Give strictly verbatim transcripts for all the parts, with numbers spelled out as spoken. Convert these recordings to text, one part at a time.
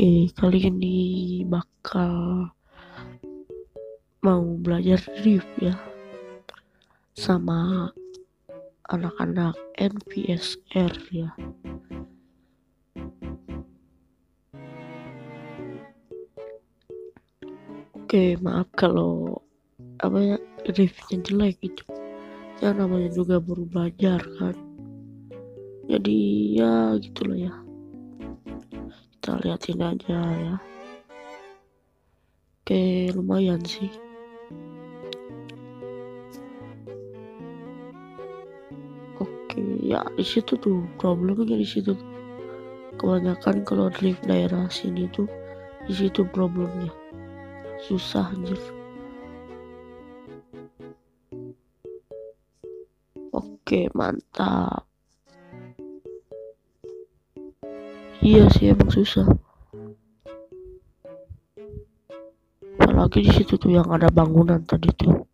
Oke, kali ini bakal mau belajar drift ya sama anak-anak N V S R ya. Oke, maaf kalau apa ya driftnya jelek gitu. Ya namanya juga baru belajar kan. Jadi ya gitulah ya. Kita liatin aja ya. Oke, lumayan sih. Oke, ya di situ tuh problemnya di situ. Kebanyakan kalau drift daerah sini tuh di situ problemnya. Susah anjir. Oke, mantap. Iya sih emang susah. Apalagi di situ tuh yang ada bangunan tadi tuh.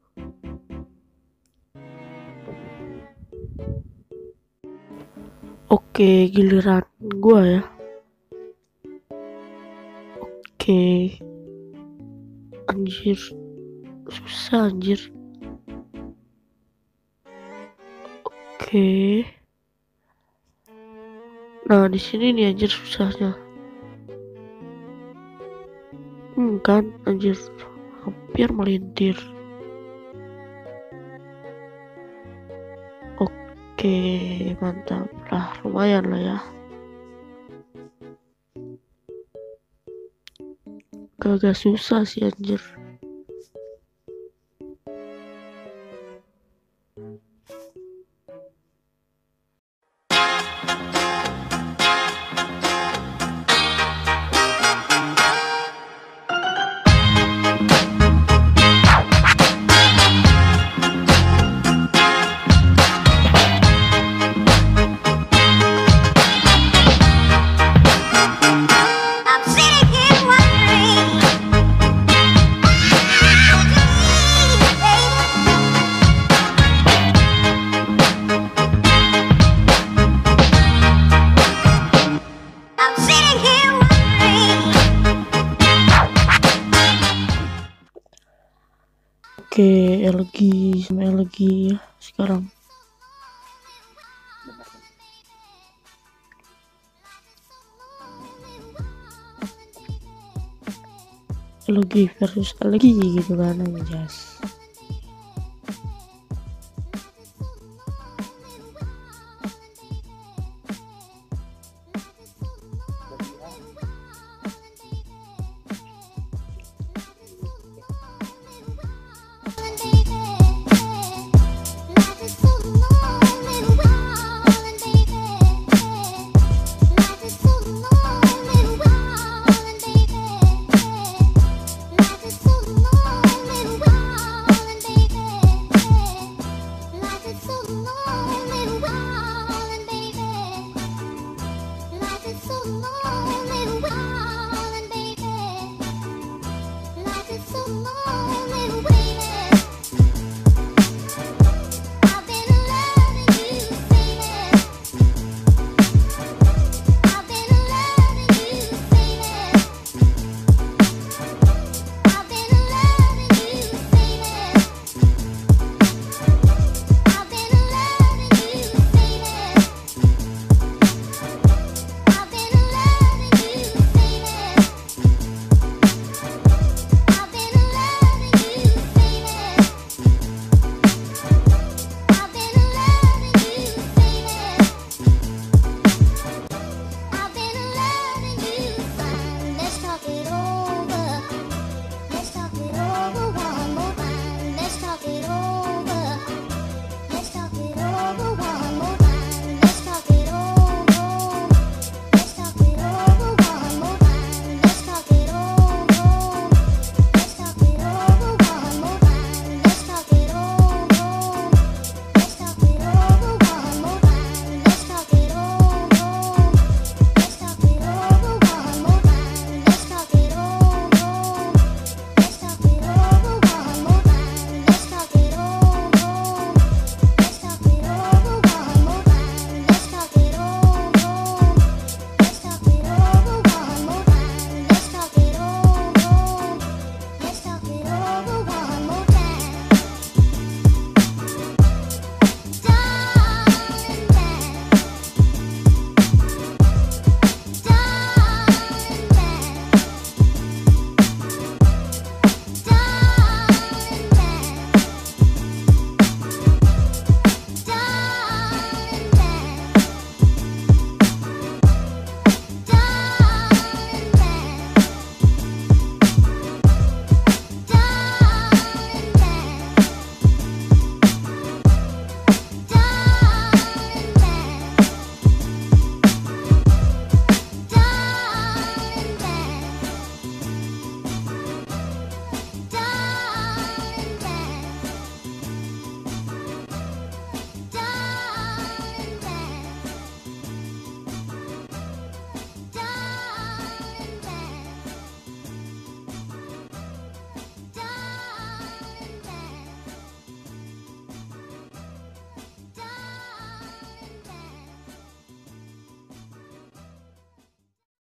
Oke, giliran gua ya. Oke. Anjir. Susah anjir. Oke. Nah, di sini nih anjir susahnya. Hmm, kan anjir hampir melintir. Oke, mantap lah, lumayan lah ya. Agak susah sih anjir. Oke, L G sama L G ya sekarang. L G versus L G gitu kan anjas. So long.